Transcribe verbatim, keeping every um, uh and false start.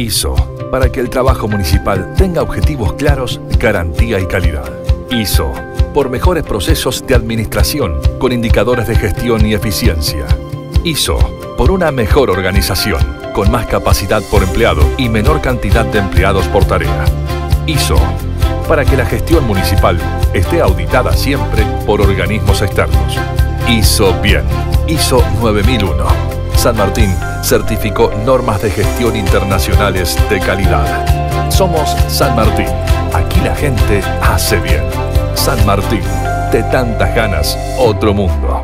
I S O, para que el trabajo municipal tenga objetivos claros, garantía y calidad. I S O, por mejores procesos de administración con indicadores de gestión y eficiencia. I S O, por una mejor organización, con más capacidad por empleado y menor cantidad de empleados por tarea. I S O, para que la gestión municipal esté auditada siempre por organismos externos. I S O Bien. I S O nueve mil uno. San Martín certificó normas de gestión internacionales de calidad. Somos San Martín. Aquí la gente hace bien. San Martín. De tantas ganas, otro mundo.